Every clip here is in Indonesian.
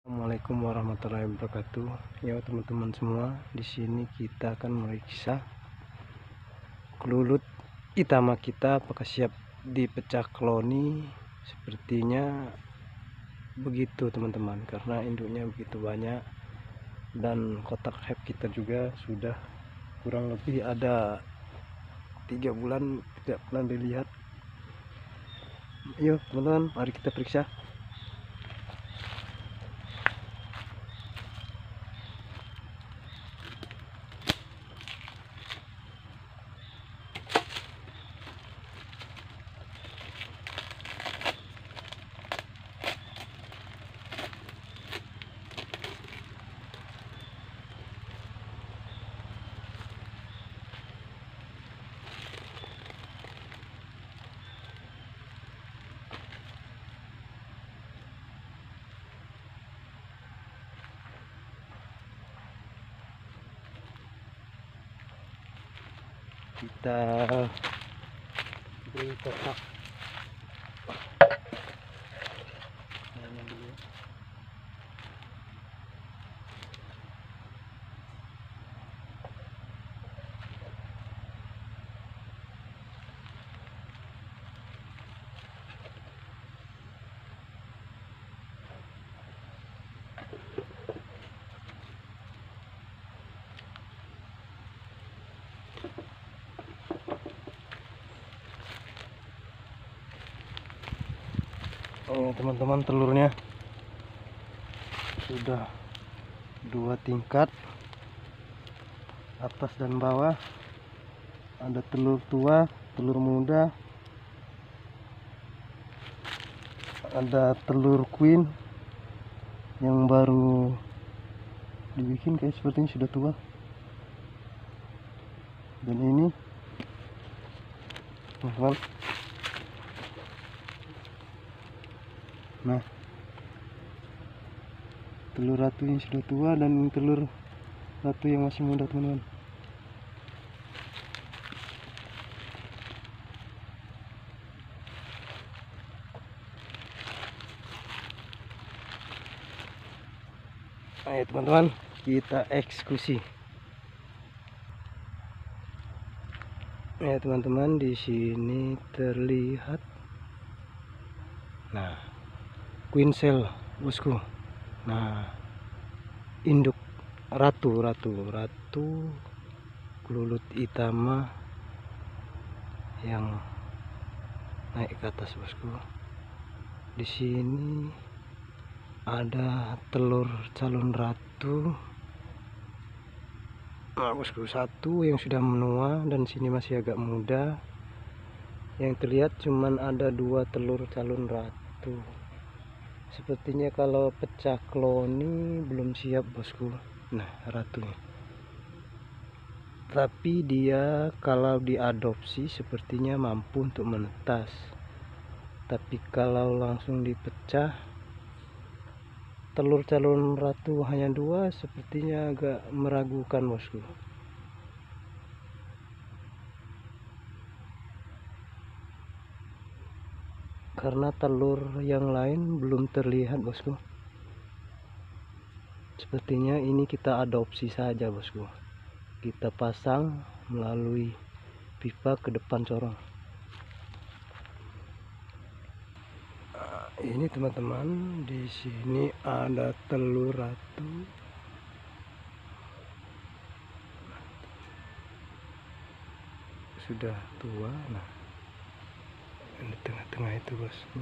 Assalamualaikum warahmatullahi wabarakatuh. Ya teman-teman semua, di sini kita akan meriksa kelulut itama kita apakah siap dipecah kloni. Sepertinya begitu teman-teman, karena induknya begitu banyak dan kotak hep kita juga sudah kurang lebih ada 3 bulan tidak pernah dilihat. Yuk teman-teman, mari kita periksa. Kita beri kotak dulu. Oh teman-teman, telurnya sudah 2 tingkat, atas dan bawah. Ada telur tua, telur muda, ada telur queen yang baru dibikin, kayak sepertinya sudah tua. Dan ini teman-teman, nah telur ratu yang sudah tua dan telur ratu yang masih muda teman-teman. Ayo teman-teman, kita eksekusi. Ya teman-teman, di sini terlihat nah queen cell bosku. Nah induk ratu kelulut itama yang naik ke atas bosku. Di sini ada telur calon ratu, nah bosku, satu yang sudah menua dan sini masih agak muda. Yang terlihat cuman ada 2 telur calon ratu. Sepertinya kalau pecah kloni belum siap bosku. Nah ratunya, tapi dia kalau diadopsi sepertinya mampu untuk menetas. Tapi kalau langsung dipecah telur calon ratu hanya 2, sepertinya agak meragukan bosku. Karena telur yang lain belum terlihat bosku. Sepertinya ini kita adopsi saja bosku. Kita pasang melalui pipa ke depan corong. Ini teman-teman, di sini ada telur ratu. Sudah tua. Nah, di tengah-tengah itu bosku.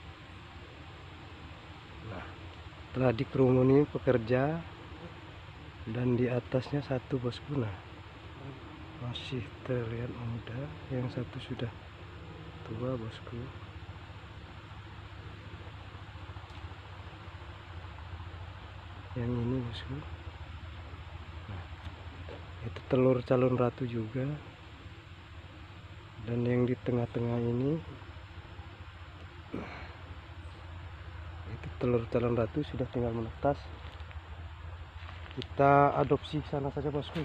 Nah, telah dikerumuni pekerja dan di atasnya satu bosku. Nah, masih terlihat muda, yang satu sudah tua bosku. Yang ini bosku. Nah, itu telur calon ratu juga. Dan yang di tengah-tengah ini itu telur calon ratu sudah tinggal menetas. Kita adopsi sana saja bosku.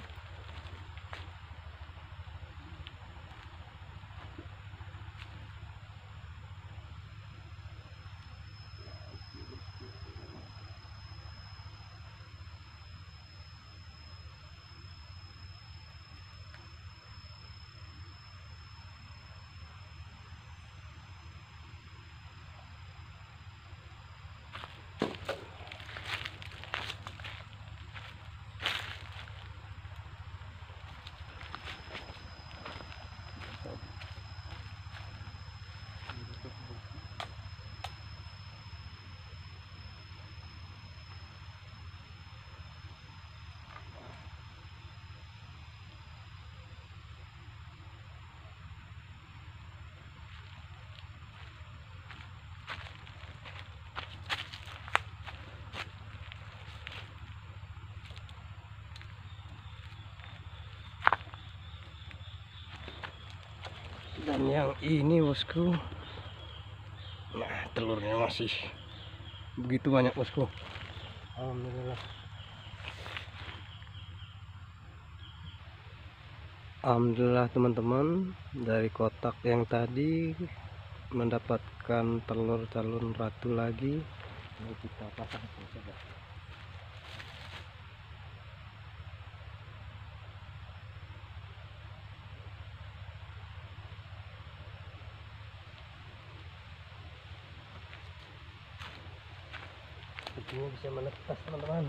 dan yang ini bosku, nah telurnya masih begitu banyak bosku. Alhamdulillah. Alhamdulillah teman-teman, dari kotak yang tadi mendapatkan telur calon ratu lagi. Ini kita pasang saja. Ini bisa menetas teman-teman.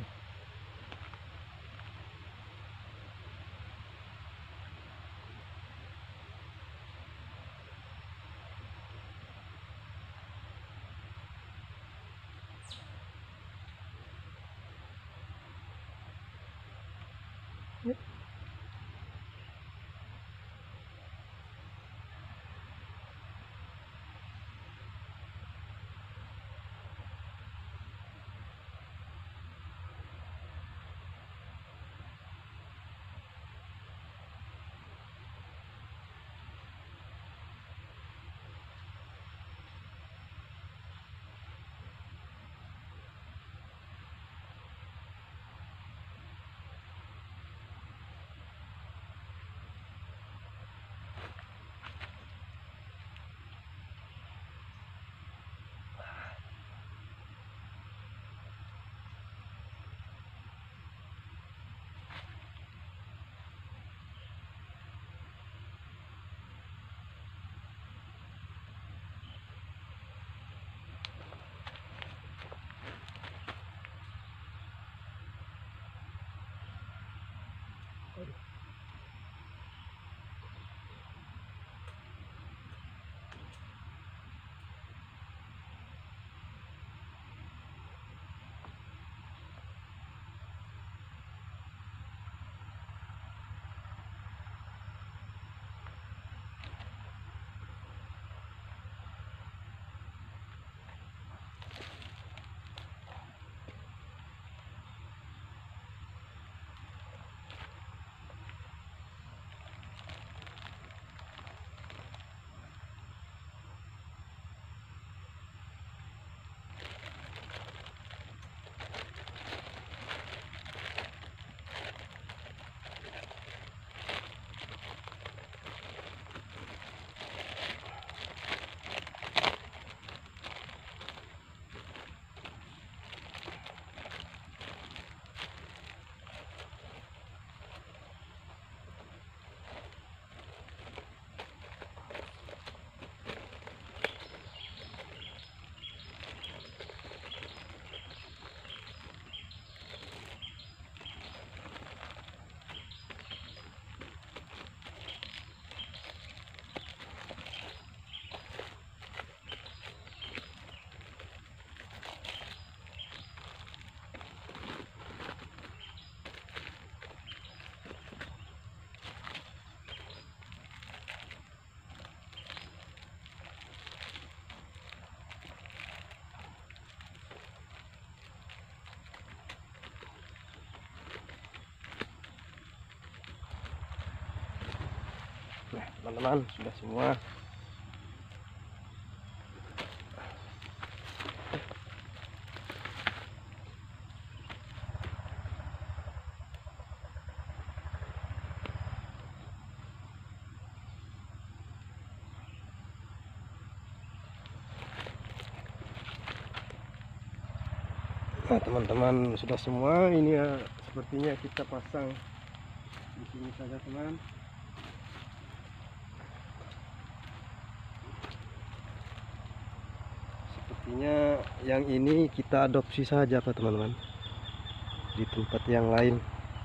Yep. Nah teman-teman, sudah semua. Nah teman-teman, sudah semua. Ini ya sepertinya kita pasang di sini saja teman. Sepertinya yang ini kita adopsi saja Pak teman-teman, di tempat yang lain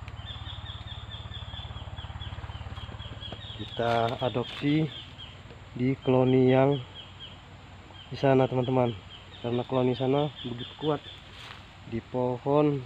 kita adopsi di koloni yang di sana teman-teman, karena koloni sana begitu kuat di pohon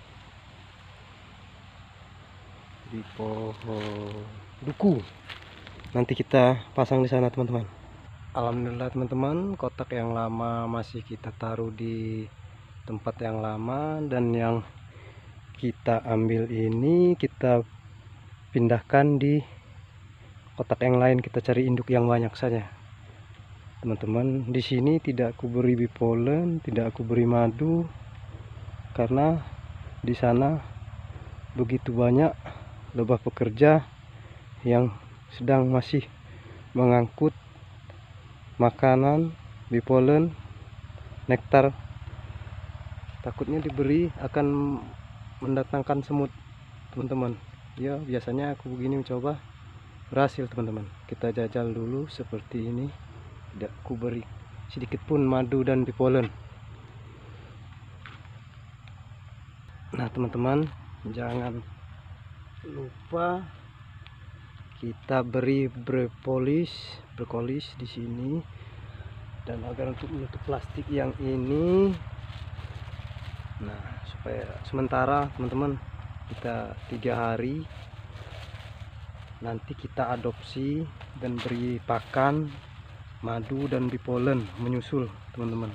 duku. Nanti kita pasang di sana teman-teman. Alhamdulillah teman-teman, kotak yang lama masih kita taruh di tempat yang lama, dan yang kita ambil ini kita pindahkan di kotak yang lain kita cari induk yang banyak saja teman-teman. Di sini tidak aku beri bipolen, tidak aku beri madu, karena di sana begitu banyak lebah pekerja yang sedang masih mengangkut makanan, bipolen, nektar. Takutnya diberi akan mendatangkan semut teman-teman. Ya biasanya aku begini mencoba, berhasil teman-teman. Kita jajal dulu seperti ini, tidak aku beri sedikit pun madu dan bipolen. Nah teman-teman, jangan lupa kita beri brokolis di sini, dan agar untuk menutup plastik yang ini. Nah supaya sementara teman-teman, kita 3 hari nanti kita adopsi dan beri pakan, madu dan bipolen menyusul teman-teman.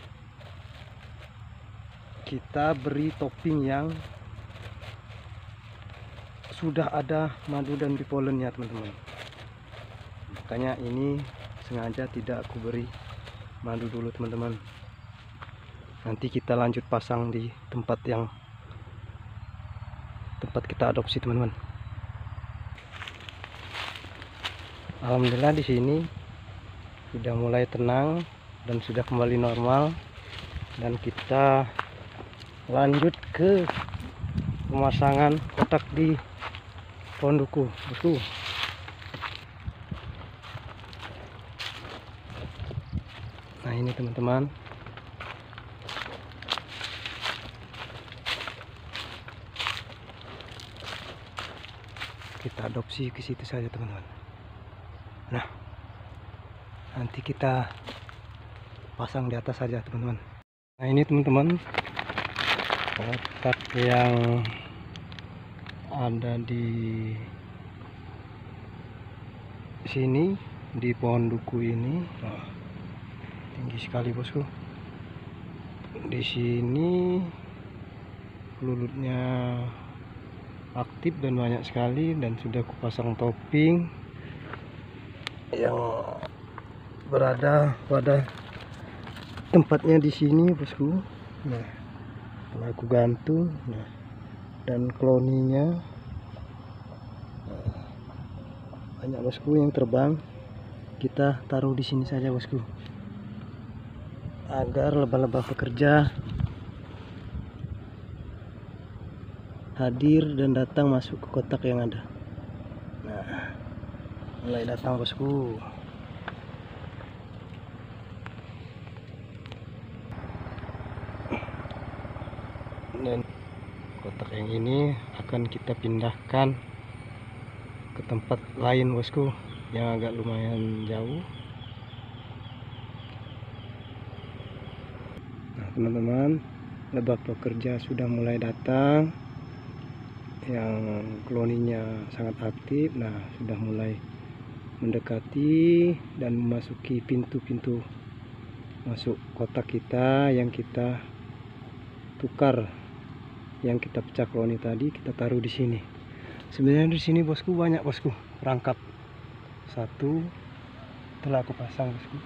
Kita beri topping yang sudah ada madu dan bipolennya teman-teman. Makanya ini sengaja tidak aku beri madu dulu teman-teman. Nanti kita lanjut pasang di tempat kita adopsi teman-teman. Alhamdulillah di sini sudah mulai tenang dan sudah kembali normal, dan kita lanjut ke pemasangan kotak di pondokku bosku. Nah ini teman-teman, kita adopsi ke situ saja teman-teman. Nah nanti kita pasang di atas saja teman-teman. Nah ini teman-teman, kotak yang ada di sini di pohon duku ini. Nah, tinggi sekali bosku. Di sini lulutnya aktif dan banyak sekali, dan sudah kupasang topping yang berada pada tempatnya di sini bosku. Nah telah aku gantung. Nah dan kloninya banyak bosku yang terbang. Kita taruh di sini saja bosku, agar lebah-lebah pekerja hadir dan datang masuk ke kotak yang ada. Nah mulai datang bosku. Dan kotak yang ini akan kita pindahkan ke tempat lain bosku, yang agak lumayan jauh. Nah teman-teman, lebah pekerja sudah mulai datang, yang kloninya sangat aktif. Nah sudah mulai mendekati dan memasuki pintu-pintu masuk kotak kita yang kita tukar, yang kita pecah kloni tadi, kita taruh di sini. Sebenarnya di sini bosku banyak bosku perangkap. 1 telah aku pasang bosku,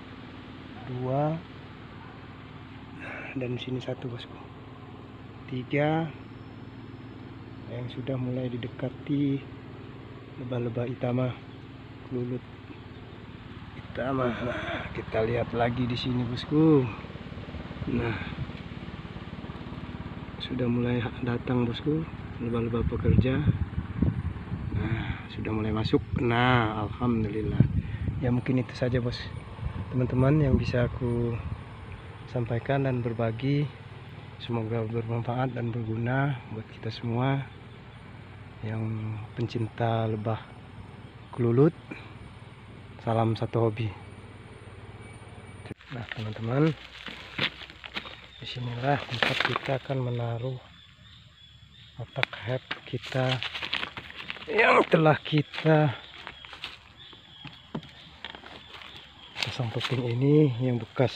2, dan di sini 1 bosku, 3 yang sudah mulai didekati lebah-lebah itama, lulut itama. Nah kita lihat lagi di sini bosku. Nah sudah mulai datang bosku lebah-lebah pekerja. Nah sudah mulai masuk. Nah alhamdulillah. Ya mungkin itu saja bos teman-teman yang bisa aku sampaikan dan berbagi. Semoga bermanfaat dan berguna buat kita semua yang pencinta lebah kelulut. Salam satu hobi. Nah teman-teman, disinilah tempat kita akan menaruh kotak hep kita yang telah kita pasang topping ini, yang bekas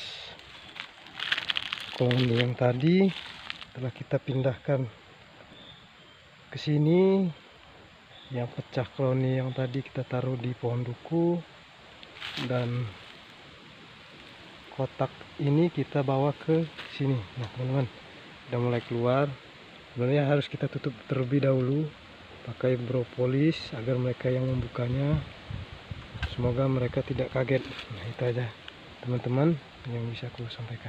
koloni yang tadi telah kita pindahkan ke sini. yang pecah kloni yang tadi kita taruh di pohon duku, dan kotak ini kita bawa ke sini. Nah teman-teman, udah mulai keluar. Sebenarnya harus kita tutup terlebih dahulu pakai propolis agar mereka yang membukanya, semoga mereka tidak kaget. Nah itu aja teman-teman yang bisa aku sampaikan.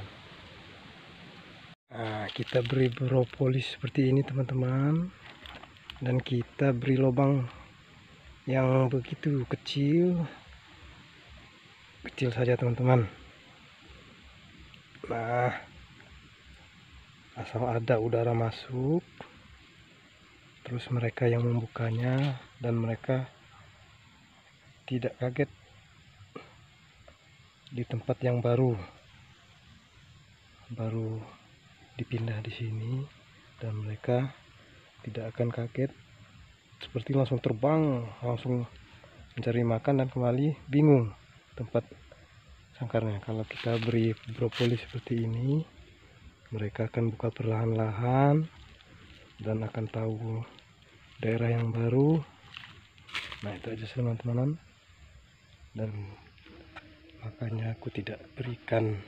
Nah, kita beri propolis seperti ini teman-teman, dan kita beri lubang yang begitu kecil saja teman-teman. Nah, asal ada udara masuk, terus mereka yang membukanya dan mereka tidak kaget di tempat yang baru dipindah di sini, dan mereka tidak akan kaget seperti langsung terbang, langsung mencari makan dan kembali bingung tempat sangkarnya. Kalau kita beri propolis seperti ini, mereka akan buka perlahan-lahan dan akan tahu daerah yang baru. Nah itu aja teman-teman, dan makanya aku tidak berikan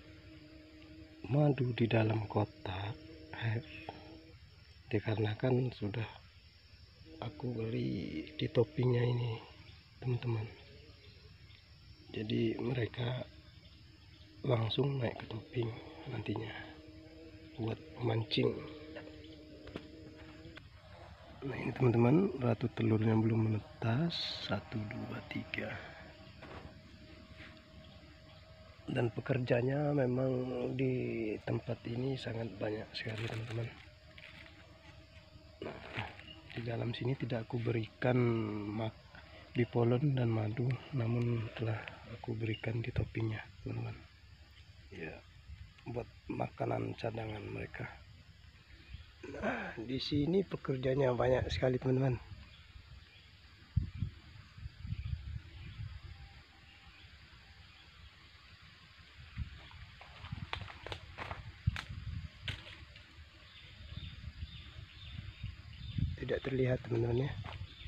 madu di dalam kotak, dikarenakan sudah aku beli di toppingnya ini teman-teman, jadi mereka langsung naik ke topping nantinya buat mancing. Nah ini teman-teman, ratu telurnya belum menetas, 1 2 3, dan pekerjanya memang di tempat ini sangat banyak sekali teman-teman. Nah, di dalam sini tidak aku berikan bipolon dan madu, namun telah aku berikan di toppingnya teman-teman ya, buat makanan cadangan mereka. Nah di sini pekerjanya banyak sekali teman-teman. Tidak terlihat teman-teman ya.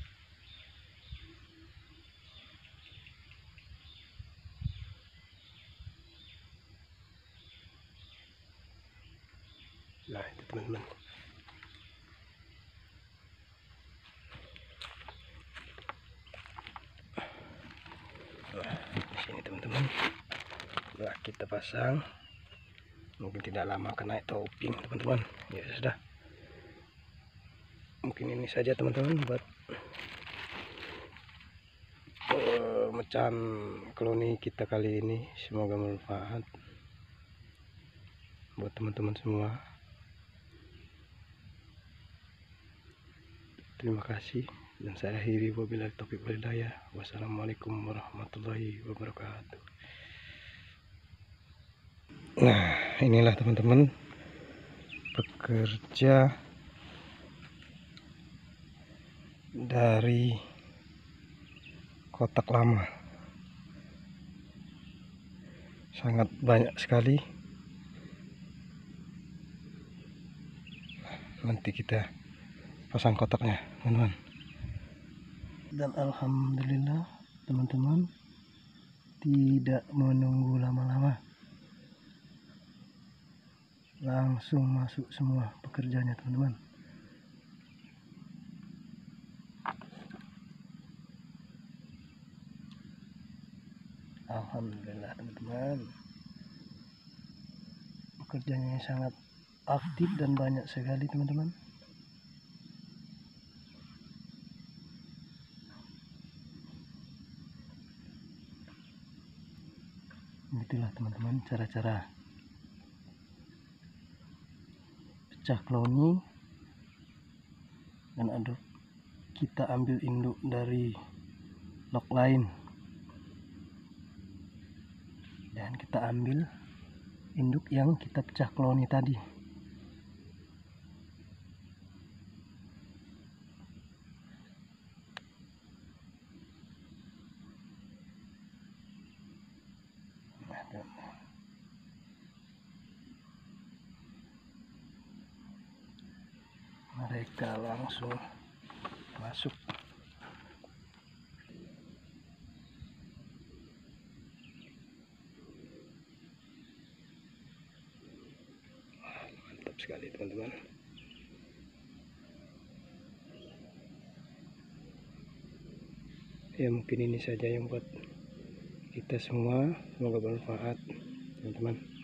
Nah itu teman-teman. Nah di sini teman-teman, nah kita pasang, mungkin tidak lama akan naik topping teman-teman. Ya sudah, mungkin ini saja teman-teman buat pemecahan koloni kita kali ini. Semoga bermanfaat buat teman-teman semua. Terima kasih, dan saya akhiri wabillahi taufiq wal hidayah. Wassalamualaikum warahmatullahi wabarakatuh. Nah inilah teman-teman pekerja dari kotak lama, sangat banyak sekali. Nanti kita pasang kotaknya teman-teman, dan alhamdulillah teman-teman tidak menunggu lama-lama, langsung masuk semua pekerjanya teman-teman. Alhamdulillah teman-teman, pekerjanya sangat aktif dan banyak sekali teman-teman. Itulah teman-teman cara-cara pecah kloni, dan aduk kita ambil induk dari lok lain, dan kita ambil induk yang kita pecah kloni tadi. Mereka langsung masuk Ya mungkin ini saja yang buat kita semua, semoga bermanfaat teman-teman.